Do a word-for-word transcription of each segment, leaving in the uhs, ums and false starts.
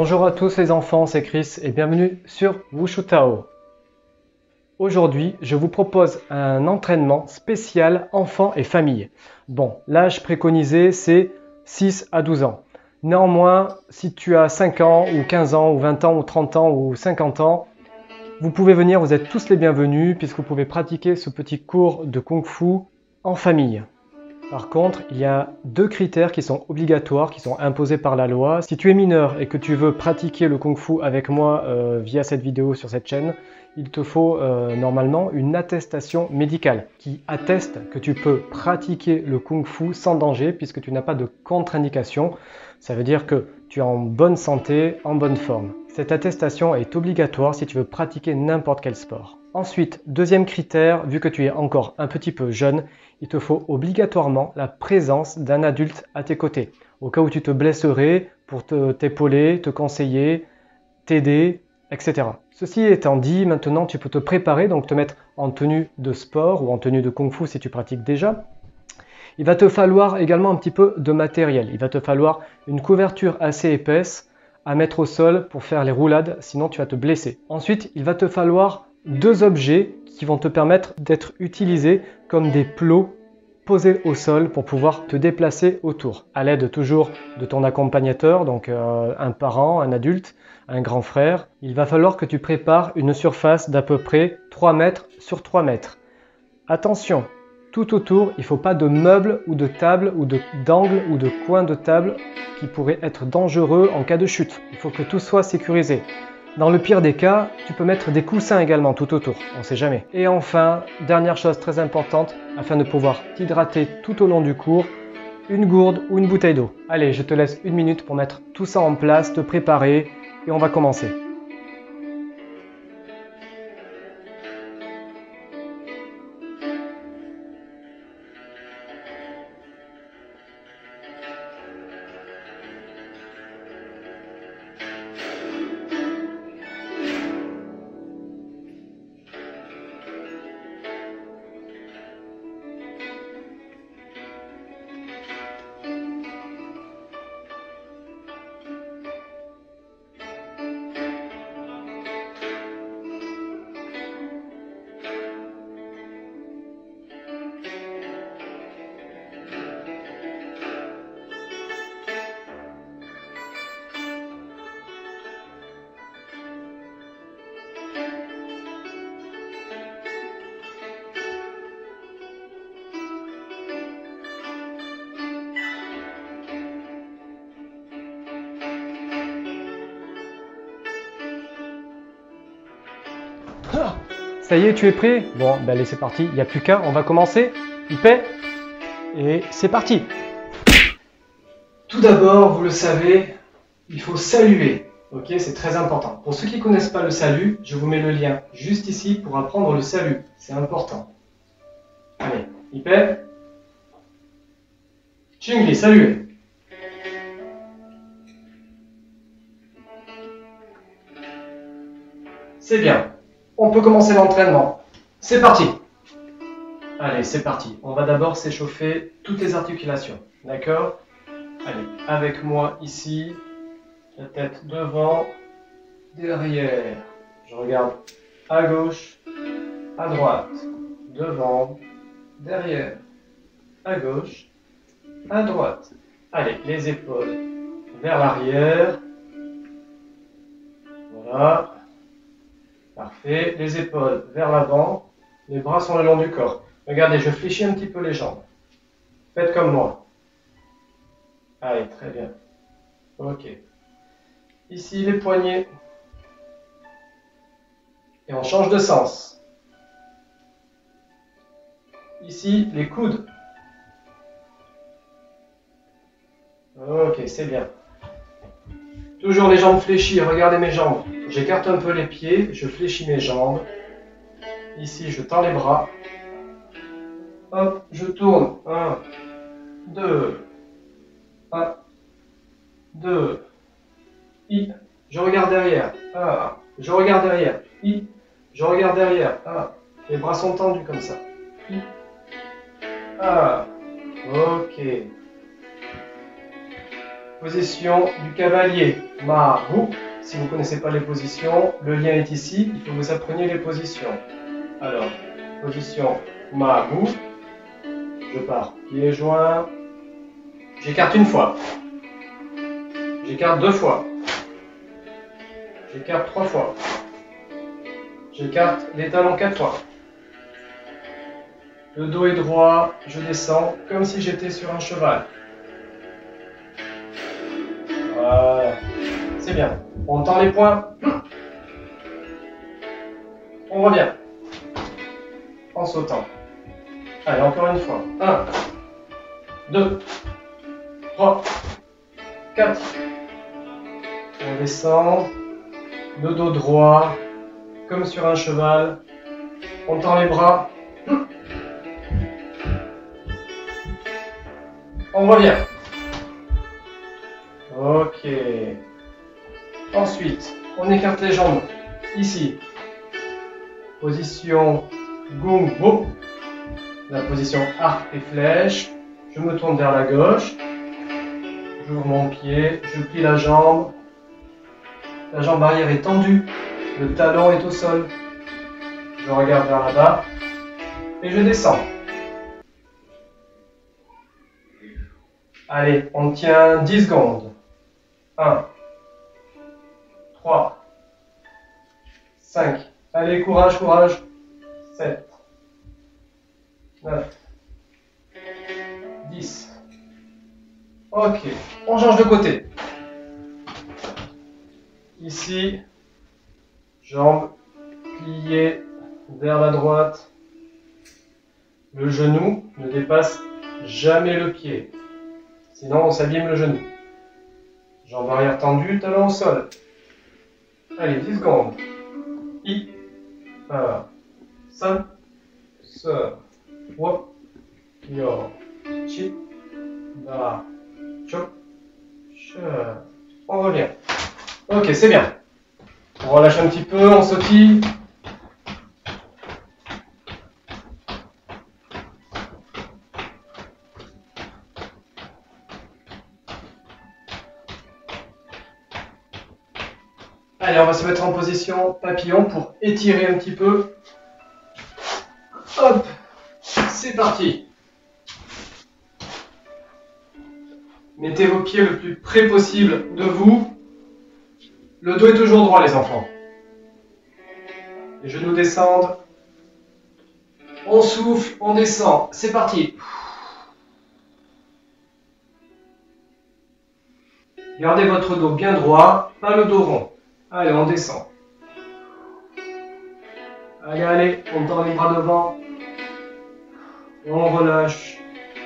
Bonjour à tous les enfants, c'est Chris et bienvenue sur Wushu Tao. Aujourd'hui, je vous propose un entraînement spécial enfants et famille. Bon, l'âge préconisé, c'est six à douze ans. Néanmoins, si tu as cinq ans, ou quinze ans, ou vingt ans, ou trente ans, ou cinquante ans, vous pouvez venir, vous êtes tous les bienvenus, puisque vous pouvez pratiquer ce petit cours de Kung Fu en famille. Par contre, il y a deux critères qui sont obligatoires, qui sont imposés par la loi. Si tu es mineur et que tu veux pratiquer le Kung Fu avec moi euh, via cette vidéo sur cette chaîne, il te faut euh, normalement une attestation médicale qui atteste que tu peux pratiquer le Kung Fu sans danger puisque tu n'as pas de contre-indication. Ça veut dire que tu es en bonne santé, en bonne forme. Cette attestation est obligatoire si tu veux pratiquer n'importe quel sport. Ensuite, deuxième critère, vu que tu es encore un petit peu jeune, il te faut obligatoirement la présence d'un adulte à tes côtés. Au cas où tu te blesserais, pour t'épauler, te, te conseiller, t'aider, et cetera. Ceci étant dit, maintenant tu peux te préparer, donc te mettre en tenue de sport ou en tenue de Kung Fu si tu pratiques déjà. Il va te falloir également un petit peu de matériel. Il va te falloir une couverture assez épaisse à mettre au sol pour faire les roulades, sinon tu vas te blesser. Ensuite, il va te falloir deux objets qui vont te permettre d'être utilisés comme des plots posés au sol pour pouvoir te déplacer autour, à l'aide toujours de ton accompagnateur, donc euh, un parent, un adulte, un grand frère. Il va falloir que tu prépares une surface d'à peu près trois mètres sur trois mètres. Attention, tout autour, il ne faut pas de meubles ou de tables ou d'angles ou de coins de table qui pourraient être dangereux en cas de chute. Il faut que tout soit sécurisé. Dans le pire des cas, tu peux mettre des coussins également tout autour, on ne sait jamais. Et enfin, dernière chose très importante, afin de pouvoir t'hydrater tout au long du cours, une gourde ou une bouteille d'eau. Allez, je te laisse une minute pour mettre tout ça en place, te préparer et on va commencer. Ça y est, tu es prêt? Bon, ben allez, c'est parti, il n'y a plus qu'à, on va commencer. Il paie et c'est parti. Tout d'abord, vous le savez, il faut saluer. Ok, c'est très important. Pour ceux qui ne connaissent pas le salut, je vous mets le lien juste ici pour apprendre le salut. C'est important. Allez, il paie. Chingli, saluez. C'est bien. On peut commencer l'entraînement. C'est parti. Allez, c'est parti. On va d'abord s'échauffer toutes les articulations. D'accord? Allez, avec moi ici, la tête devant, derrière. Je regarde à gauche, à droite, devant, derrière, à gauche, à droite. Allez, les épaules vers l'arrière. Voilà. Parfait. Les épaules vers l'avant. Les bras sont le long du corps. Regardez, je fléchis un petit peu les jambes. Faites comme moi. Allez, très bien. Ok. Ici, les poignets. Et on change de sens. Ici, les coudes. Ok, c'est bien. Toujours les jambes fléchies. Regardez mes jambes. J'écarte un peu les pieds, je fléchis mes jambes. Ici, je tends les bras. Hop, je tourne. Un, deux, un, deux. I. Je regarde derrière. Un. Je regarde derrière. I. Je regarde derrière. Un. Les bras sont tendus comme ça. I. Un. Ok. Position du cavalier. Ma, bu. Si vous ne connaissez pas les positions, le lien est ici. Il faut que vous appreniez les positions. Alors, position ma, bu. Je pars pieds joints. J'écarte une fois. J'écarte deux fois. J'écarte trois fois. J'écarte les talons quatre fois. Le dos est droit, je descends comme si j'étais sur un cheval. Voilà. C'est bien. On tend les poings. On revient. En sautant. Allez, encore une fois. un, deux, trois, quatre. On descend. Le dos droit, comme sur un cheval. On tend les bras. On revient. Ok. Ensuite, on écarte les jambes. Ici. Position Gung Bo. La position arc et flèche. Je me tourne vers la gauche. J'ouvre mon pied. Je plie la jambe. La jambe arrière est tendue. Le talon est au sol. Je regarde vers là-bas. Et je descends. Allez, on tient dix secondes. un, trois, cinq. Allez, courage, courage. sept, neuf, dix. Ok, on change de côté. Ici, jambes pliées vers la droite. Le genou ne dépasse jamais le pied. Sinon, on s'abîme le genou. Jambes arrière tendues, talons au sol. Allez, dix secondes. I, un, san, se, wo, yo, chi, da, cho, che. On revient. Ok, c'est bien. On relâche un petit peu, on sautille. Allez, on va se mettre en position papillon pour étirer un petit peu. Hop, c'est parti. Mettez vos pieds le plus près possible de vous. Le dos est toujours droit, les enfants. Les genoux descendent. On souffle, on descend. C'est parti. Gardez votre dos bien droit, pas le dos rond. Allez, on descend. Allez, allez, on tend les bras devant. On relâche.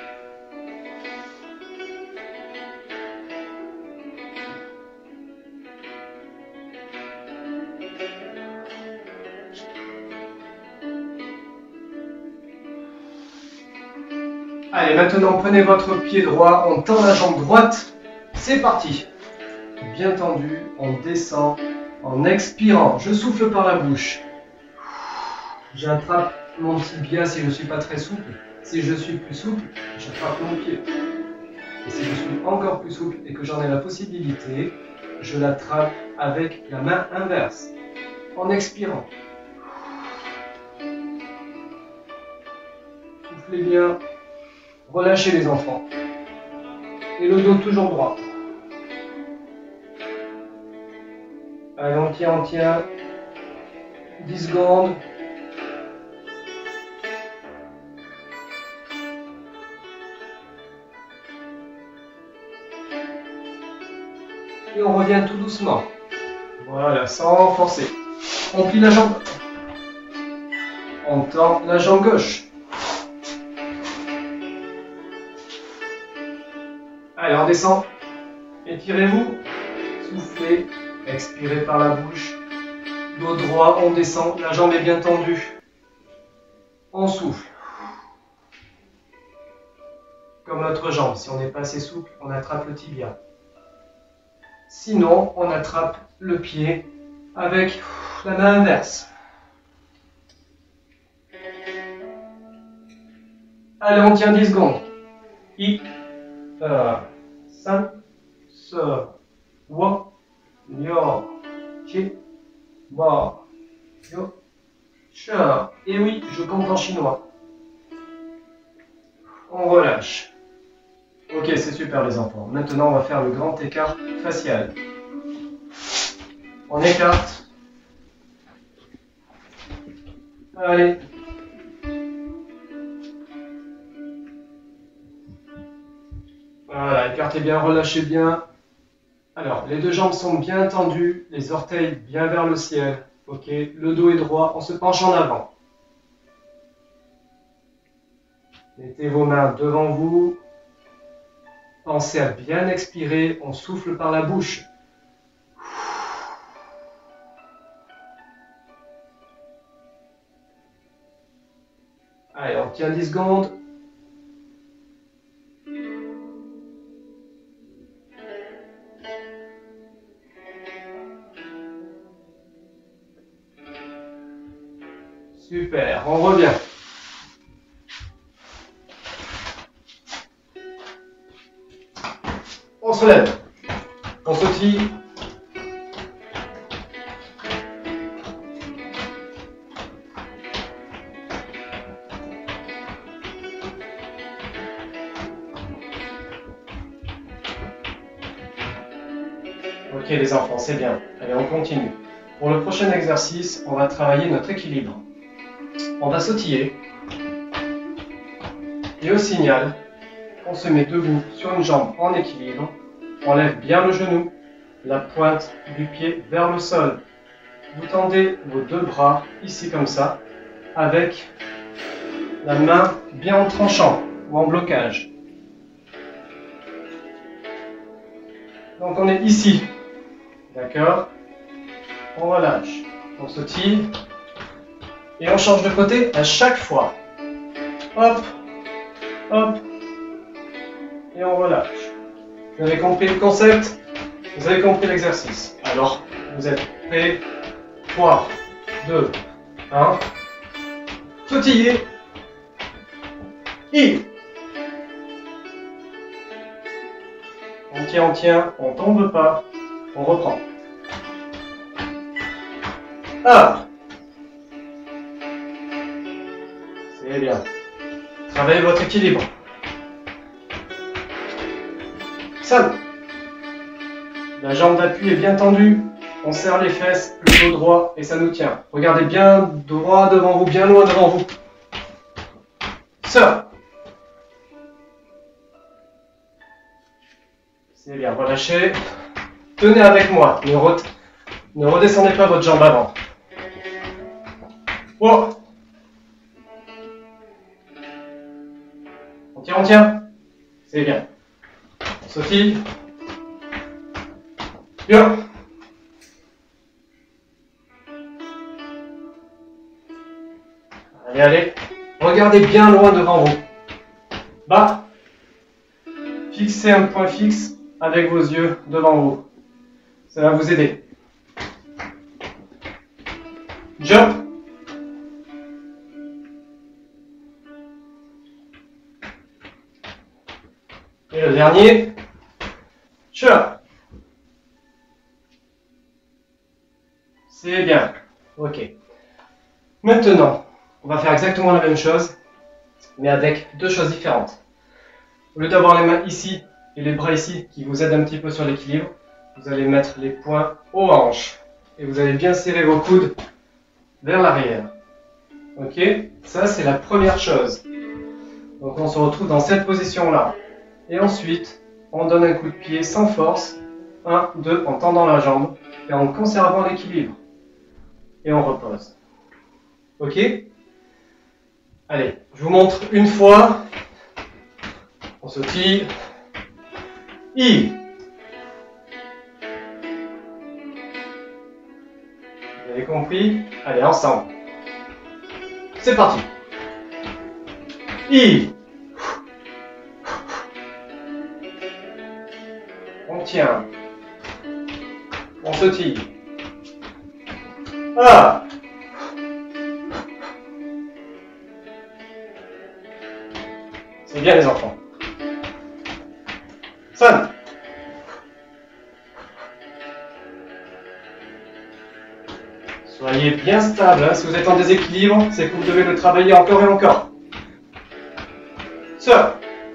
Allez, maintenant prenez votre pied droit, on tend la jambe droite. C'est parti. Bien tendu, on descend en expirant. Je souffle par la bouche. J'attrape mon tibia si je ne suis pas très souple. Si je suis plus souple, j'attrape mon pied. Et si je suis encore plus souple et que j'en ai la possibilité, je l'attrape avec la main inverse. En expirant. Soufflez bien. Relâchez les enfants. Et le dos toujours droit. Allez, on tient, on tient. dix secondes. Et on revient tout doucement. Voilà, sans forcer. On plie la jambe. On tend la jambe gauche. Allez, on descend. Étirez-vous. Soufflez. Expirez par la bouche. Dos droit, on descend. La jambe est bien tendue. On souffle. Comme notre jambe. Si on n'est pas assez souple, on attrape le tibia. Sinon, on attrape le pied avec la main inverse. Allez, on tient dix secondes. I, un, cinq, se, wa, yo, chi, ba, yo, cha. Et oui, je compte en chinois. On relâche. Ok, c'est super les enfants. Maintenant, on va faire le grand écart facial. On écarte. Allez. Voilà, écartez bien, relâchez bien. Alors, les deux jambes sont bien tendues, les orteils bien vers le ciel. Ok, le dos est droit, on se penche en avant. Mettez vos mains devant vous. Pensez à bien expirer, on souffle par la bouche. Allez, on tient dix secondes. Super, on revient. On se lève. On sautille. Ok les enfants, c'est bien. Allez, on continue. Pour le prochain exercice, on va travailler notre équilibre. On va sautiller. Et au signal, on se met debout sur une jambe en équilibre. On lève bien le genou, la pointe du pied vers le sol. Vous tendez vos deux bras, ici comme ça, avec la main bien en tranchant ou en blocage. Donc on est ici. D'accord? On relâche. On sautille. Et on change de côté à chaque fois. Hop, hop. Et on relâche. Vous avez compris le concept? Vous avez compris l'exercice. Alors, vous êtes prêts? trois, deux, un. Sautillez. I. On tient, on tient, on tombe pas. On reprend. Ah. C'est bien. Travaillez votre équilibre. cinq. La jambe d'appui est bien tendue. On serre les fesses, le dos droit et ça nous tient. Regardez bien droit devant vous, bien loin devant vous. Ça. C'est bien, relâchez. Tenez avec moi. Ne, re... ne redescendez pas votre jambe avant. Oh. On tient, on tient. C'est bien. On sautille. Bien. Allez, allez. Regardez bien loin devant vous. Bas. Fixez un point fixe avec vos yeux devant vous. Ça va vous aider. Jump. Et le dernier. Chop. C'est bien. Ok. Maintenant, on va faire exactement la même chose, mais avec deux choses différentes. Au lieu d'avoir les mains ici et les bras ici qui vous aident un petit peu sur l'équilibre, vous allez mettre les poings aux hanches et vous allez bien serrer vos coudes vers l'arrière. Ok? Ça, c'est la première chose. Donc, on se retrouve dans cette position-là. Et ensuite, on donne un coup de pied sans force. un, deux, en tendant la jambe et en conservant l'équilibre. Et on repose. Ok? Allez, je vous montre une fois. On sautille. I. Vous avez compris? Allez, ensemble. C'est parti. I. On tient. On sautille. Ah. C'est bien les enfants. cinq. bien stable. Hein. Si vous êtes en déséquilibre, c'est que vous devez le travailler encore et encore. Sœur.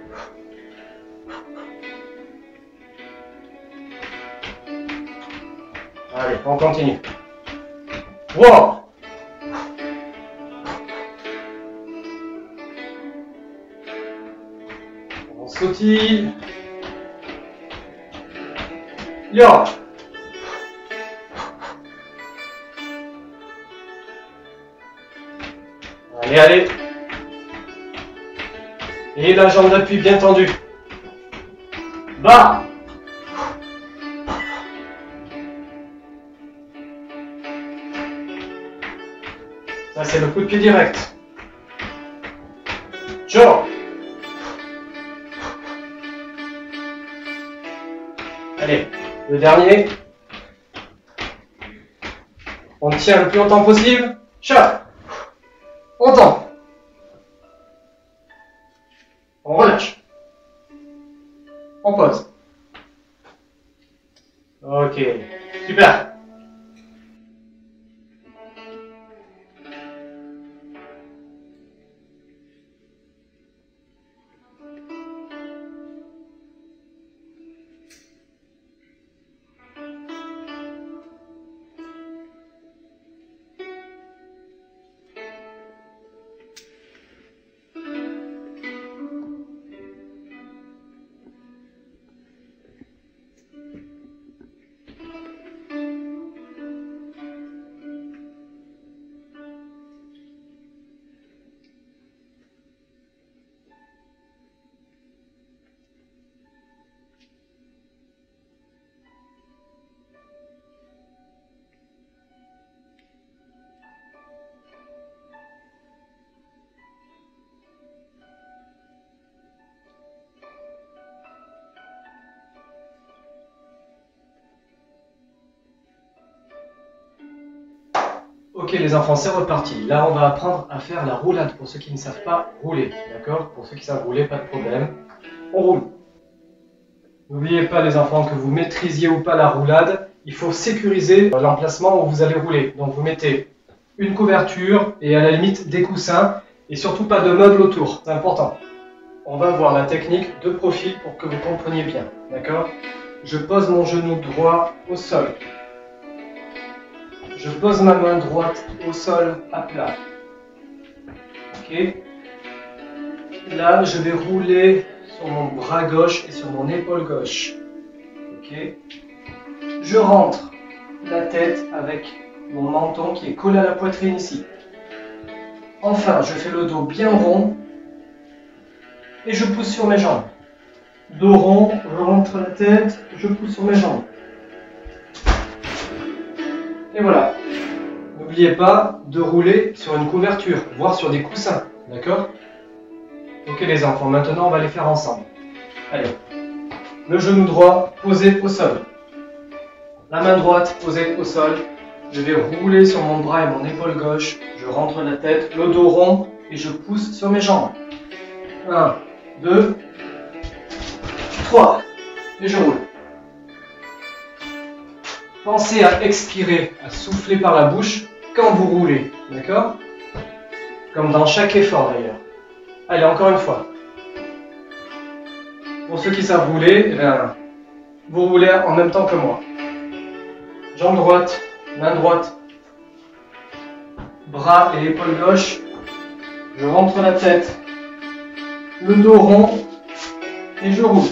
Allez, on continue. Wow. On sautille. Yo. Allez, allez. Et la jambe d'appui bien tendue. Bas. Ça, c'est le coup de pied direct. Ciao. Allez, le dernier. On tient le plus longtemps possible. Ciao. On tend. On relâche. On pose. Ok, super. Ok les enfants, c'est reparti. Là, on va apprendre à faire la roulade pour ceux qui ne savent pas rouler. D'accord? Pour ceux qui savent rouler, pas de problème. On roule. N'oubliez pas les enfants que vous maîtrisiez ou pas la roulade, il faut sécuriser l'emplacement où vous allez rouler. Donc vous mettez une couverture et à la limite des coussins et surtout pas de meubles autour. C'est important. On va voir la technique de profil pour que vous compreniez bien. D'accord? Je pose mon genou droit au sol. Je pose ma main droite au sol à plat. Ok. Là, je vais rouler sur mon bras gauche et sur mon épaule gauche. Ok. Je rentre la tête avec mon menton qui est collé à la poitrine ici. Enfin, je fais le dos bien rond et je pousse sur mes jambes. Dos rond, je rentre la tête, je pousse sur mes jambes. Et voilà. N'oubliez pas de rouler sur une couverture, voire sur des coussins. D'accord? Ok les enfants, maintenant on va les faire ensemble. Allez. Le genou droit posé au sol. La main droite posée au sol. Je vais rouler sur mon bras et mon épaule gauche. Je rentre la tête, le dos rond et je pousse sur mes jambes. un, deux, trois. Et je roule. Pensez à expirer, à souffler par la bouche quand vous roulez, d'accord? Comme dans chaque effort d'ailleurs. Allez, encore une fois. Pour ceux qui savent rouler, eh bien, vous roulez en même temps que moi. Jambe droite, main droite, bras et épaule gauche. Je rentre la tête, le dos rond et je roule.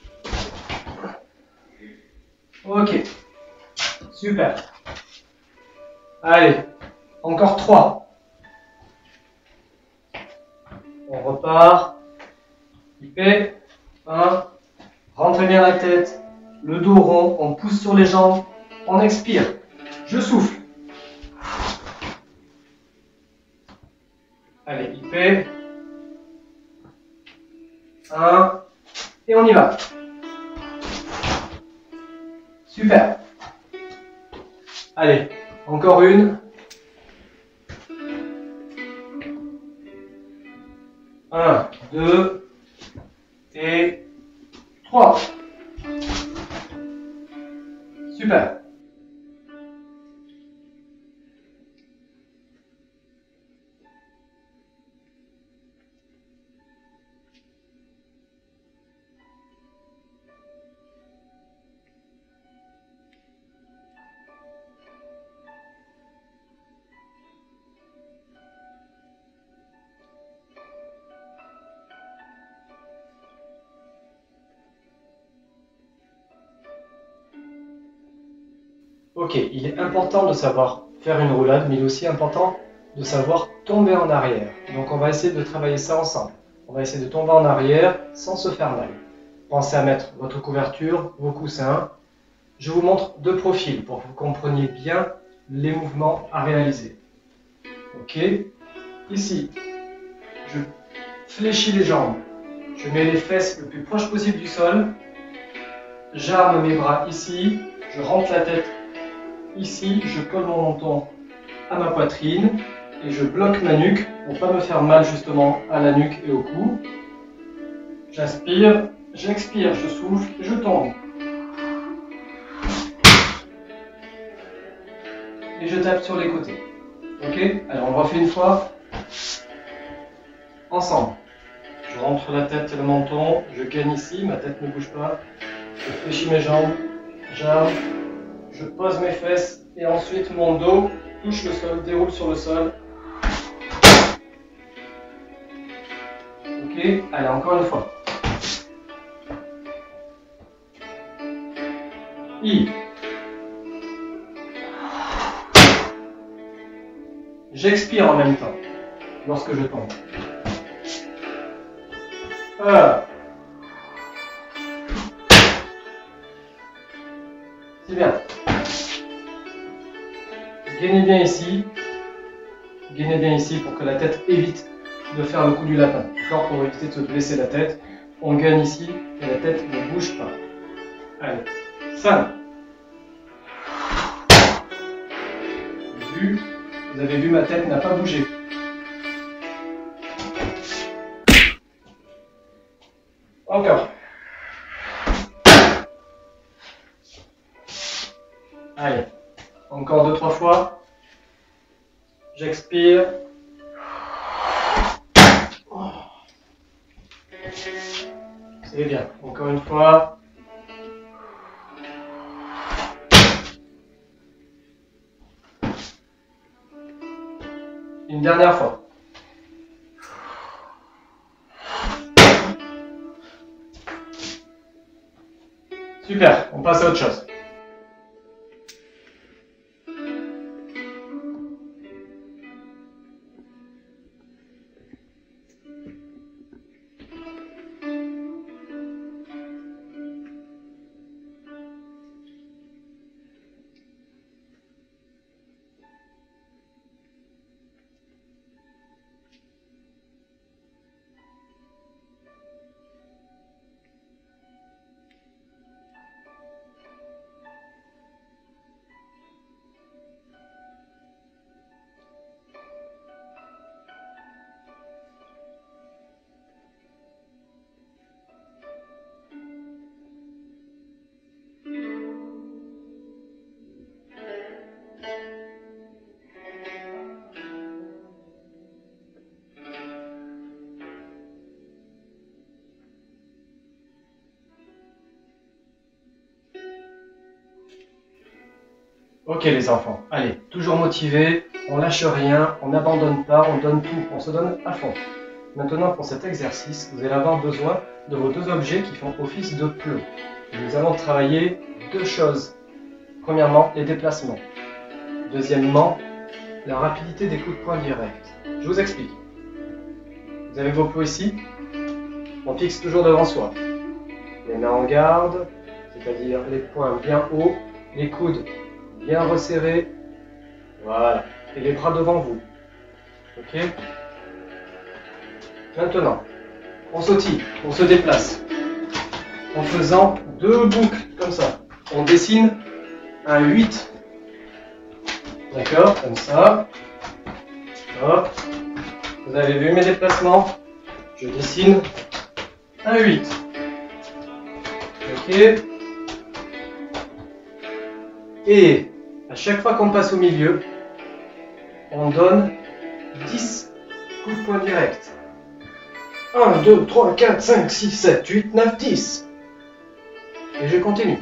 Ok. Super. Allez, encore trois. On repart. Hyper. un. Rentrez bien la tête. Le dos rond. On pousse sur les jambes. On expire. Je souffle. Allez, hyper. un. Et on y va. Super. Allez, encore une. un, deux et trois. Super. Ok, il est important de savoir faire une roulade, mais il est aussi important de savoir tomber en arrière. Donc on va essayer de travailler ça ensemble. On va essayer de tomber en arrière sans se faire mal. Pensez à mettre votre couverture, vos coussins. Je vous montre deux profils pour que vous compreniez bien les mouvements à réaliser. Ok, ici, je fléchis les jambes. Je mets les fesses le plus proche possible du sol. J'arme mes bras ici. Je rentre la tête ici. Je colle mon menton à ma poitrine. Et je bloque ma nuque pour ne pas me faire mal justement à la nuque et au cou. J'inspire, j'expire, je souffle, je tombe. Et je tape sur les côtés. Ok? Alors on refait une fois. Ensemble. Je rentre la tête et le menton, je gagne ici, ma tête ne bouge pas. Je fléchis mes jambes, j'arme, je pose mes fesses et ensuite mon dos touche le sol, déroule sur le sol. Ok, allez, encore une fois. I. J'expire en même temps lorsque je tombe. E. C'est bien. Gainez bien ici. Gainez bien ici pour que la tête évite de faire le coup du lapin. D'accord, pour éviter de se blesser la tête. On gagne ici et la tête ne bouge pas. Allez. cinq. Vu, vous avez vu, ma tête n'a pas bougé. Encore. Allez. Encore deux, trois fois. J'expire. C'est bien. Encore une fois. Une dernière fois. Super, on passe à autre chose. Ok les enfants, allez, toujours motivés, on lâche rien, on n'abandonne pas, on donne tout, on se donne à fond. Maintenant pour cet exercice, vous allez avoir besoin de vos deux objets qui font office de plot. Nous allons travailler deux choses. Premièrement, les déplacements. Deuxièmement, la rapidité des coups de poing directs. Je vous explique. Vous avez vos plots ici, on fixe toujours devant soi. Les mains en garde, c'est-à-dire les poings bien hauts, les coudes bien resserrés, voilà, et les bras devant vous. Ok? Maintenant, on sautille, on se déplace, en faisant deux boucles, comme ça. On dessine un huit. D'accord? Comme ça. Hop. Vous avez vu mes déplacements? Je dessine un huit. Ok? Et à chaque fois qu'on passe au milieu, on donne dix coups de poing directs. un, deux, trois, quatre, cinq, six, sept, huit, neuf, dix. Et je continue.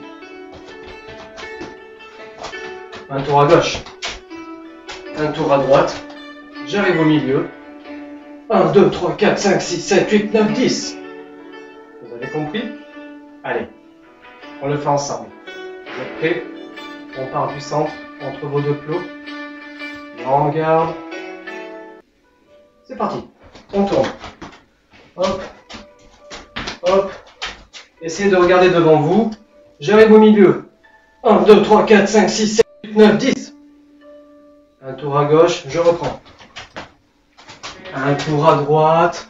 Un tour à gauche. Un tour à droite. J'arrive au milieu. un, deux, trois, quatre, cinq, six, sept, huit, neuf, dix. Vous avez compris? Allez, on le fait ensemble. Vous êtes prêts? On part du centre, entre vos deux plots. Grande garde. C'est parti. On tourne. Hop. Hop. Essayez de regarder devant vous. J'arrive au milieu. un, deux, trois, quatre, cinq, six, sept, huit, neuf, dix. Un tour à gauche, je reprends. Un tour à droite.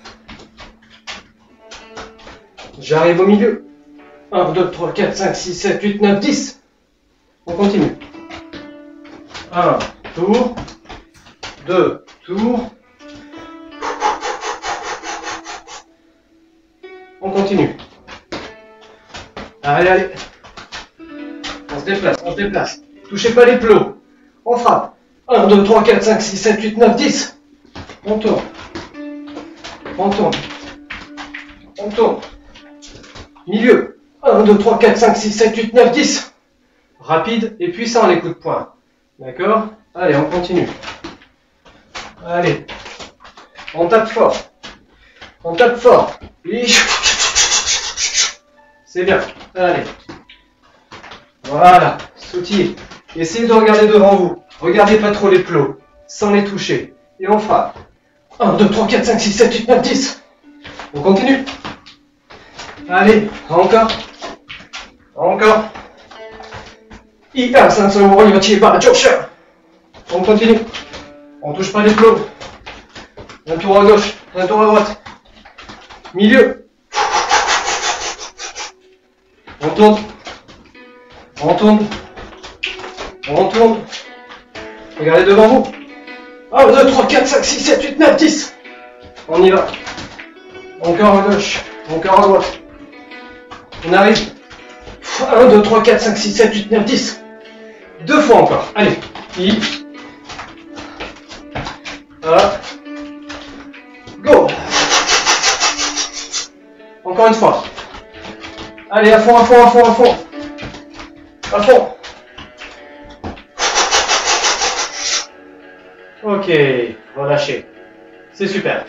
J'arrive au milieu. un, deux, trois, quatre, cinq, six, sept, huit, neuf, dix. On continue. un tour. deux tours. On continue. Allez, allez. On se déplace, on se déplace. Touchez pas les plots. On frappe. un, deux, trois, quatre, cinq, six, sept, huit, neuf, dix. On tourne. On tourne. On tourne. Milieu. un, deux, trois, quatre, cinq, six, sept, huit, neuf, dix. Rapide et puissant les coups de poing. D'accord? Allez, on continue. Allez. On tape fort. On tape fort. C'est bien. Allez. Voilà. Sautillez. Essayez de regarder devant vous. Regardez pas trop les plots. Sans les toucher. Et on frappe. un, deux, trois, quatre, cinq, six, sept, huit, neuf, dix. On continue. Allez. Encore. Encore. I un, cinq cents euros, il va tirer par la Joker. On continue. On touche pas les plots. Un tour à gauche. Un tour à droite. Milieu. On tourne. On tourne. On tourne. Regardez devant vous. un, deux, trois, quatre, cinq, six, sept, huit, neuf, dix. On y va. Encore à gauche. Encore à droite. On arrive. un, deux, trois, quatre, cinq, six, sept, huit, neuf, dix. Deux fois encore. Allez. I. Hop. Go. Encore une fois. Allez, à fond, à fond, à fond, à fond. À fond. Ok, relâchez. C'est super.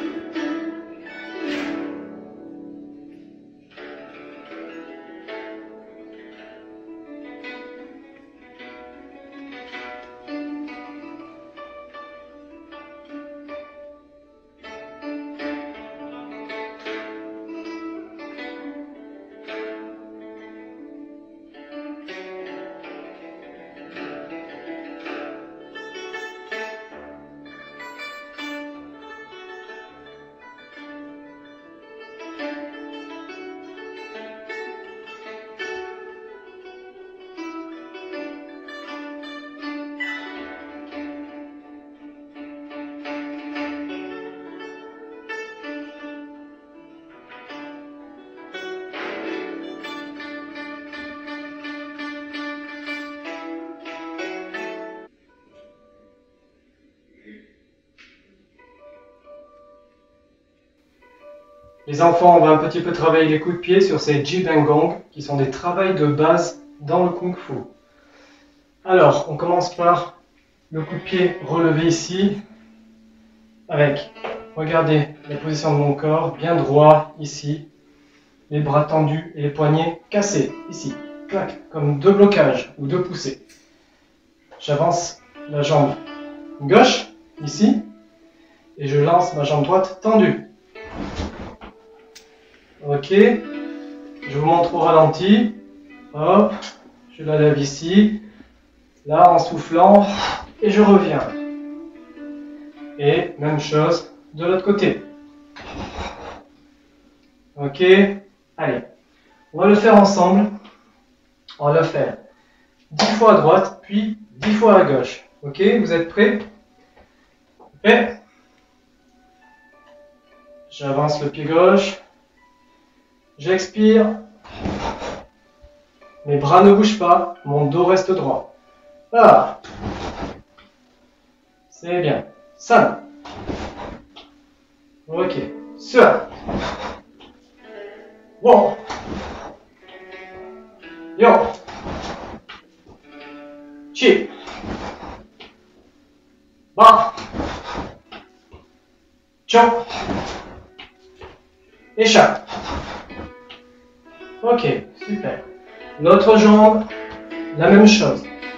Les enfants, on va un petit peu travailler les coups de pied sur ces Jibengong, qui sont des travails de base dans le Kung Fu. Alors, on commence par le coup de pied relevé ici, avec, regardez la position de mon corps, bien droit ici, les bras tendus et les poignets cassés ici, clac, comme deux blocages ou deux poussées. J'avance la jambe gauche ici, et je lance ma jambe droite tendue. Ok, je vous montre au ralenti. Hop, je la lève ici. Là, en soufflant, et je reviens. Et même chose de l'autre côté. Ok, allez. On va le faire ensemble. On va le faire dix fois à droite, puis dix fois à gauche. Ok, vous êtes prêts? Prêts? J'avance le pied gauche. J'expire. Mes bras ne bougent pas, mon dos reste droit. Ah. C'est bien. Ça. Ok. Ça. Bon. Yo. Chi. Ba. Chop. Échappe. Ok, super. L'autre jambe, la même chose.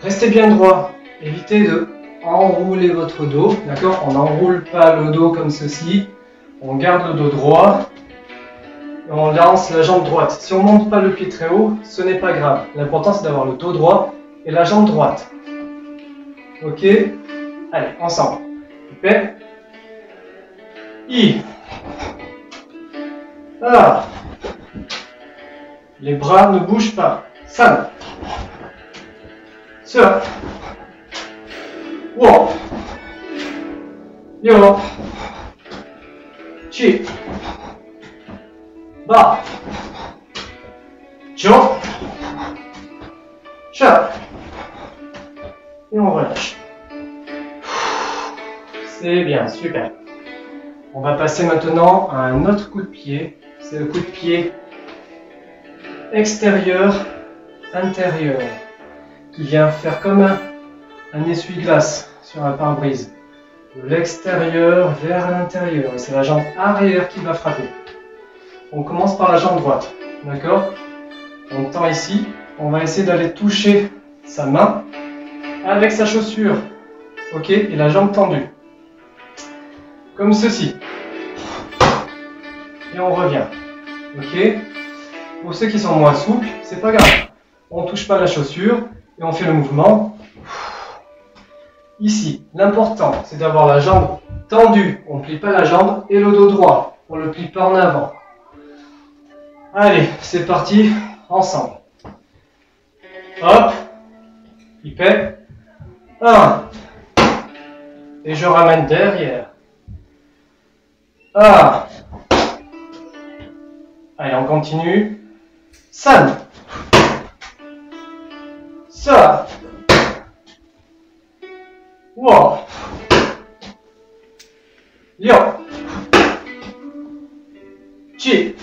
Restez bien droit. Évitez de enrouler votre dos. D'accord? On n'enroule pas le dos comme ceci. On garde le dos droit. Et on lance la jambe droite. Si on ne monte pas le pied très haut, ce n'est pas grave. L'important, c'est d'avoir le dos droit et la jambe droite. Ok? Allez, ensemble. Super. I. Ah. Les bras ne bougent pas. San. Se. Wo. Yo. Chi. Ba. Jo. Cha. Et on relâche. C'est bien, super. On va passer maintenant à un autre coup de pied. C'est le coup de pied extérieur, intérieur, qui vient faire comme un, un essuie-glace sur un pare-brise. De l'extérieur vers l'intérieur. Et c'est la jambe arrière qui va frapper. On commence par la jambe droite. D'accord? On tend ici. On va essayer d'aller toucher sa main avec sa chaussure. Ok? Et la jambe tendue. Comme ceci. Et on revient. Ok? Pour ceux qui sont moins souples, c'est pas grave. On ne touche pas la chaussure et on fait le mouvement. Ici, l'important, c'est d'avoir la jambe tendue. On ne plie pas la jambe et le dos droit. On ne le plie pas en avant. Allez, c'est parti, ensemble. Hop. Hyper. Un. Et je ramène derrière. Un. Allez, on continue. San. Sa. Wo. Liu. Chi.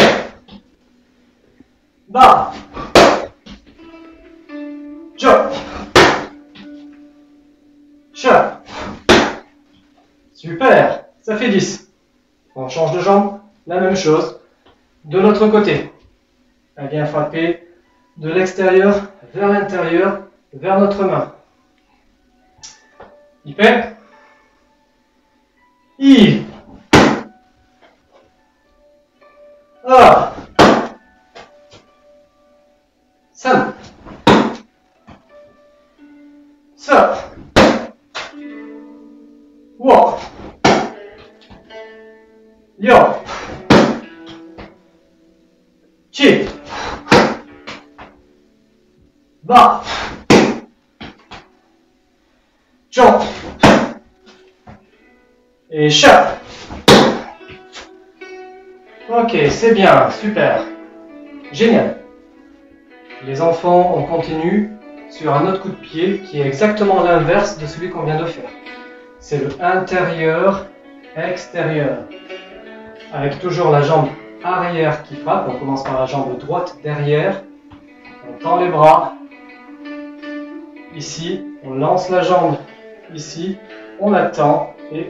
Ba. Jo. Cha. Super. Ça fait dix. On change de jambe. La même chose. De l'autre côté. Elle vient frapper de l'extérieur vers l'intérieur, vers notre main. Hyper. I. A. San. Sa. Wo. Liu. Chi. Ba. Jo. Et cha. Ok, c'est bien, super. Génial. Les enfants, on continue sur un autre coup de pied qui est exactement l'inverse de celui qu'on vient de faire. C'est le intérieur-extérieur. Avec toujours la jambe arrière qui frappe. On commence par la jambe droite derrière. On tend les bras. Ici, on lance la jambe. Ici, on la tend et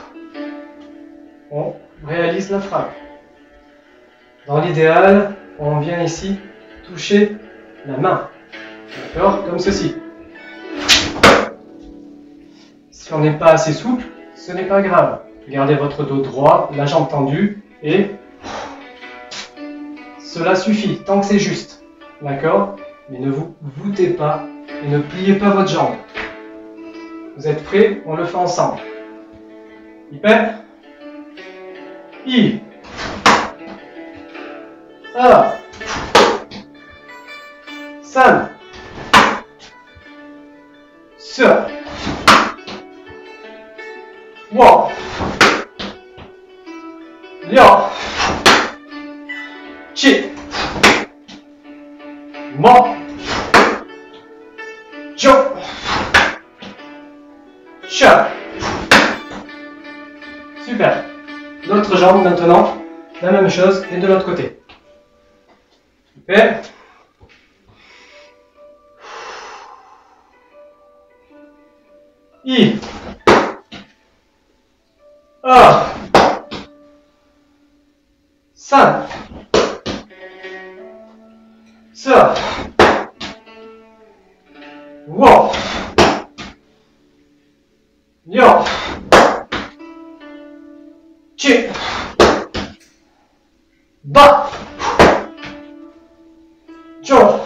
on réalise la frappe. Dans l'idéal, on vient ici toucher la main. D'accord? Comme ceci. Si on n'est pas assez souple, ce n'est pas grave. Gardez votre dos droit, la jambe tendue et cela suffit, tant que c'est juste. D'accord? Mais ne vous voûtez pas et ne pliez pas votre jambe. Vous êtes prêts? On le fait ensemble. Hyper. I. A. San. Se. Wo. Liu. Chi. Mo. Jo. Cha. Super. L'autre jambe maintenant, la même chose et de l'autre côté. Super. I. A. San. Se. Wo. Yo. Chi. Ba. Jo.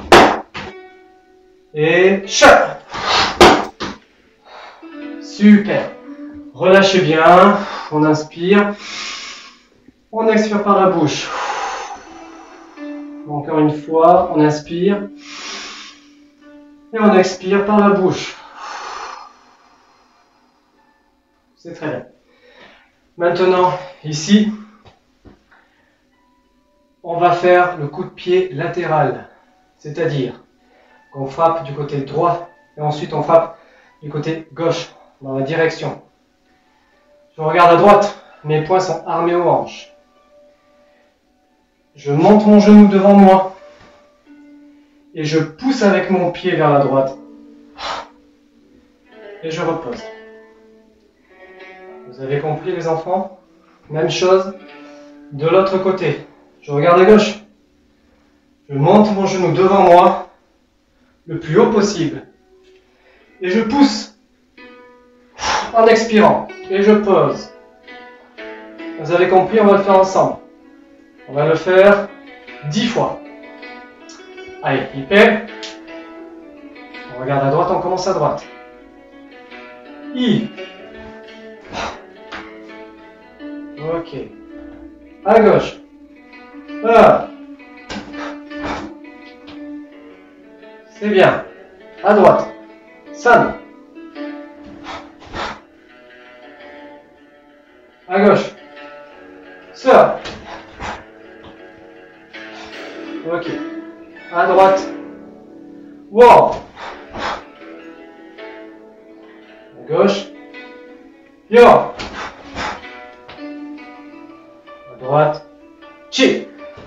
Et cha. Super. Relâchez bien. On inspire. On expire par la bouche. Encore une fois, on inspire. Et on expire par la bouche. C'est très bien. Maintenant, ici, on va faire le coup de pied latéral. C'est-à-dire qu'on frappe du côté droit et ensuite on frappe du côté gauche, dans la direction. Je regarde à droite, mes poings sont armés aux hanches. Je monte mon genou devant moi et je pousse avec mon pied vers la droite. Et je repose. Vous avez compris les enfants? Même chose de l'autre côté. Je regarde à gauche. Je monte mon genou devant moi le plus haut possible. Et je pousse en expirant. Et je pose. Vous avez compris, on va le faire ensemble. On va le faire dix fois. Allez, hyper. On regarde à droite, on commence à droite. I. Ok. À gauche. A. C'est bien. À droite. San. À gauche. Sœur. Ok. À droite. Wow. À gauche. Yo. À droite. Chi.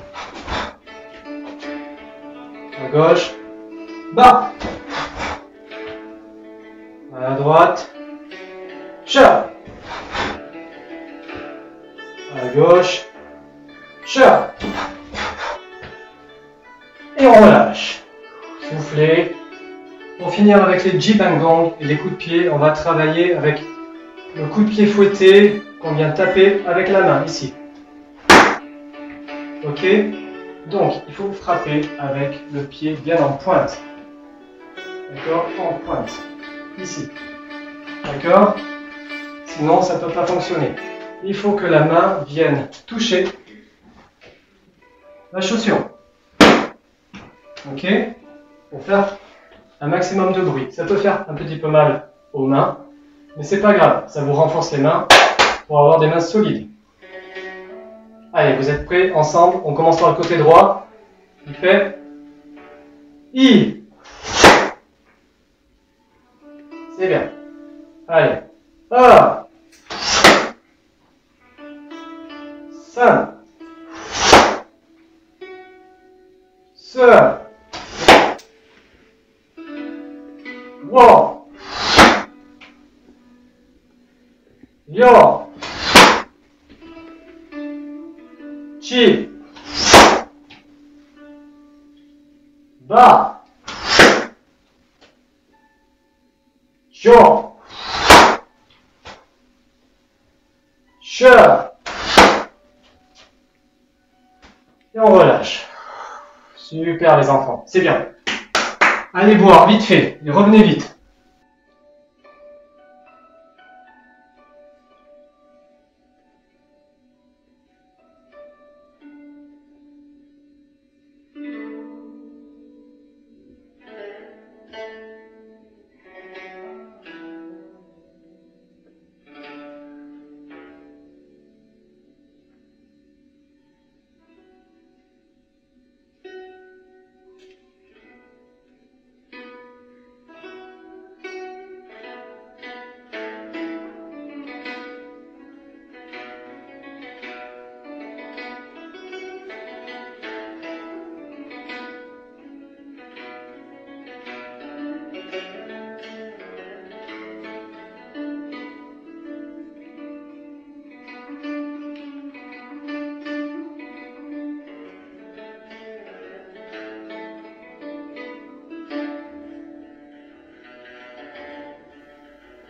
À gauche. Ba. À droite. Cha. À gauche. Cha. Et on relâche. Soufflez. Pour finir avec les Jibangong et les coups de pied, on va travailler avec le coup de pied fouetté qu'on vient taper avec la main, ici. Ok? Donc, il faut frapper avec le pied bien en pointe. D'accord? En pointe. Ici. D'accord? Sinon, ça ne peut pas fonctionner. Il faut que la main vienne toucher la chaussure. Ok? Pour faire un maximum de bruit. Ça peut faire un petit peu mal aux mains, mais c'est pas grave. Ça vous renforce les mains pour avoir des mains solides. Allez, vous êtes prêts? Ensemble, on commence par le côté droit. Il fait I. C'est bien. Allez. A. San. Se. Wo. Yo. Chi. Ba. Jo. Che. Et on relâche. Super les enfants, c'est bien. Allez boire vite fait et revenez vite.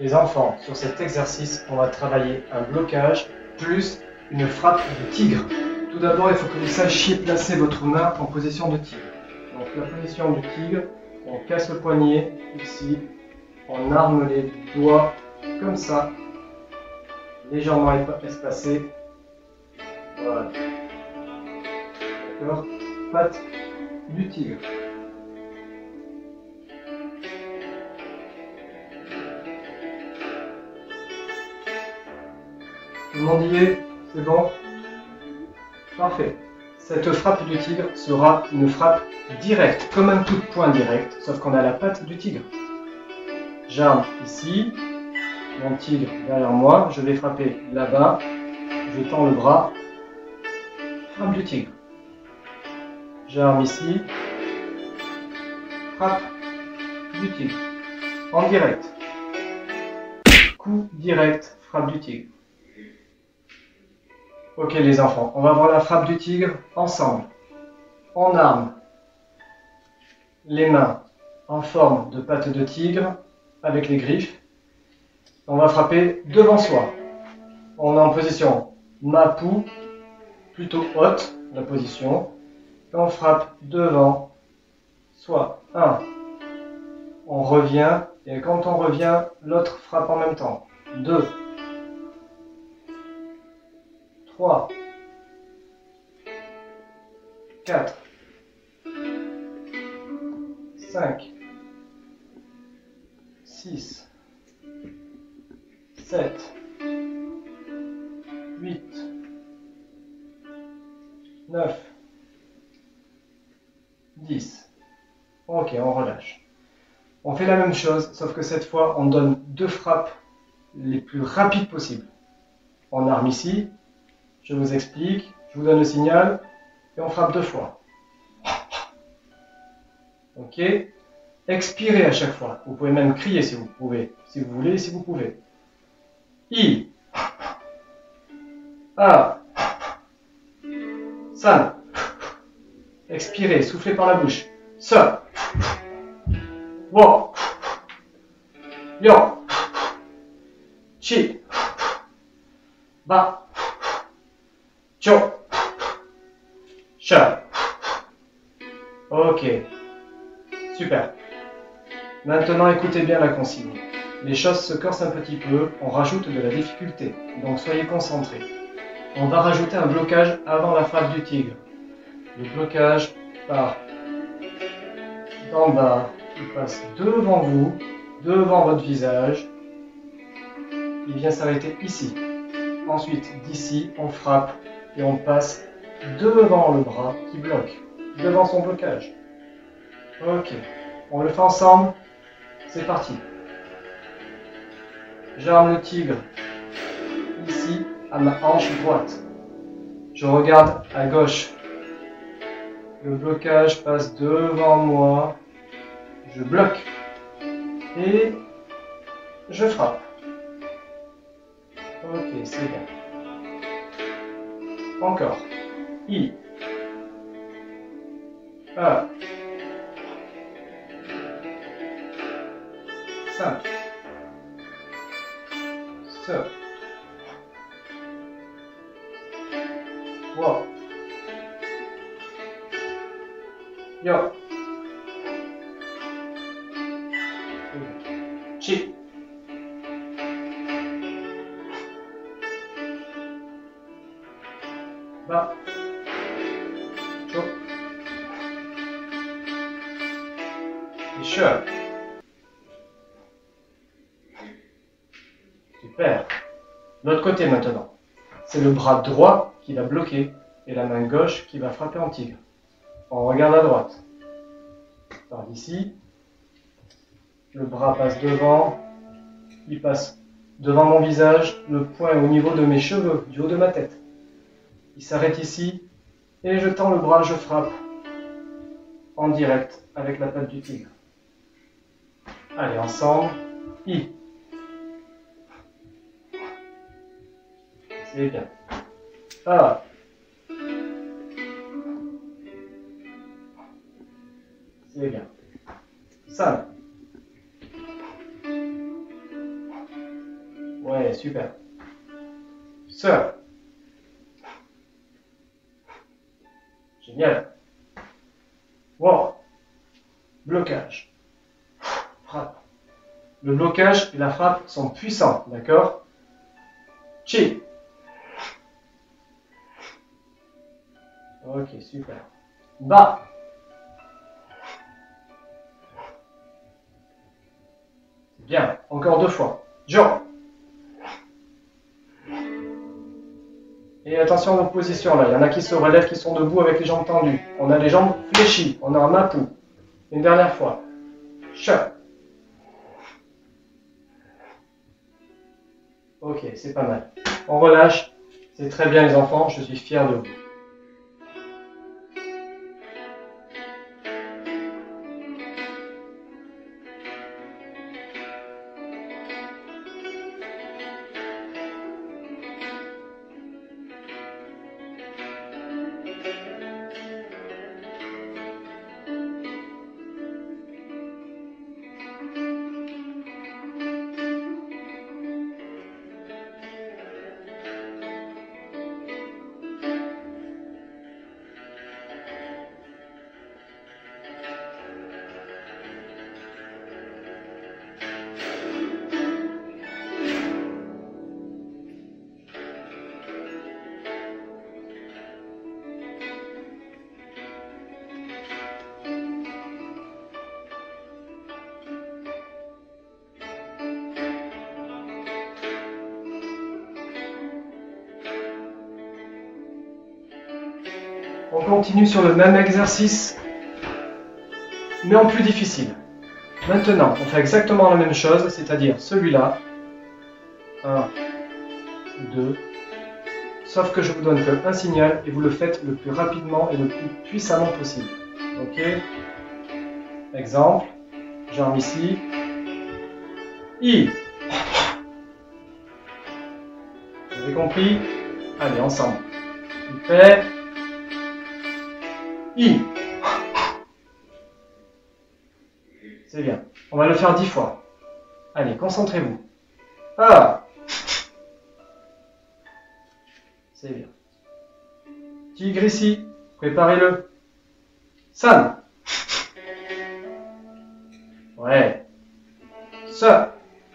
Les enfants, sur cet exercice, on va travailler un blocage plus une frappe de tigre. Tout d'abord, il faut que vous sachiez placer votre main en position de tigre. Donc la position du tigre, on casse le poignet ici, on arme les doigts comme ça, légèrement espacés. Voilà. D'accord? Patte du tigre. Tout le monde y est? C'est bon? Parfait. Cette frappe du tigre sera une frappe directe, comme un coup de poing direct, sauf qu'on a la patte du tigre. J'arme ici, mon tigre derrière moi, je vais frapper là-bas, je tends le bras, frappe du tigre. J'arme ici, frappe du tigre, en direct. Coup direct, frappe du tigre. Ok les enfants, on va voir la frappe du tigre ensemble. On arme les mains en forme de patte de tigre avec les griffes. On va frapper devant soi. On est en position Mapu, plutôt haute la position. Et on frappe devant soi. un. On revient et quand on revient, l'autre frappe en même temps. deux. trois. quatre. cinq. six. sept. huit. neuf. dix. Ok, on relâche. On fait la même chose, sauf que cette fois, on donne deux frappes les plus rapides possibles. On arme ici, je vous explique, je vous donne le signal, et on frappe deux fois. Ok? Expirez à chaque fois. Vous pouvez même crier si vous pouvez, si vous voulez, si vous pouvez. I. A. San. Expirez, soufflez par la bouche. Se. Wo. Yo. Chi. Ba. Cho. Cha. Ok. Super. Maintenant, écoutez bien la consigne. Les choses se corsent un petit peu, on rajoute de la difficulté, donc soyez concentrés. On va rajouter un blocage avant la frappe du tigre. Le blocage part d'en bas, il passe devant vous, devant votre visage. Il vient s'arrêter ici. Ensuite, d'ici, on frappe et on passe devant le bras qui bloque, devant son blocage. Ok, on le fait ensemble. C'est parti. J'arme le tigre ici à ma hanche droite. Je regarde à gauche. Le blocage passe devant moi. Je bloque. Et je frappe. Ok, c'est bien. Encore. I. A. cinq. Se. Wo. Yo. Chi. Ba. Cho. Et che. Super. L'autre côté maintenant. C'est le bras droit qui va bloquer et la main gauche qui va frapper en tigre. On regarde à droite. Par ici. Le bras passe devant. Il passe devant mon visage. Le poing est au niveau de mes cheveux, du haut de ma tête. Il s'arrête ici. Et je tends le bras, je frappe. En direct avec la patte du tigre. Allez, ensemble. I. C'est bien. A. C'est bien. San. Ouais, super. Sœur. Génial. Wow. Blocage. Frappe. Le blocage et la frappe sont puissants, d'accord? Chi. Ok, super. Ba. Bien, encore deux fois. Jo. Et attention aux positions là, il y en a qui se relèvent, qui sont debout avec les jambes tendues. On a les jambes fléchies, on a un mapu. Une dernière fois. Cha. Ok, c'est pas mal. On relâche. C'est très bien les enfants, je suis fier de vous. On continue sur le même exercice, mais en plus difficile. Maintenant, on fait exactement la même chose, c'est-à-dire celui-là. un, deux. Sauf que je vous donne qu'un signal et vous le faites le plus rapidement et le plus puissamment possible. Ok? Exemple. Jambe ici. I. Vous avez compris? Allez, ensemble. Il fait. I. C'est bien. On va le faire dix fois. Allez, concentrez-vous. A. C'est bien. Tigre ici. Préparez-le. San. Ouais. Se.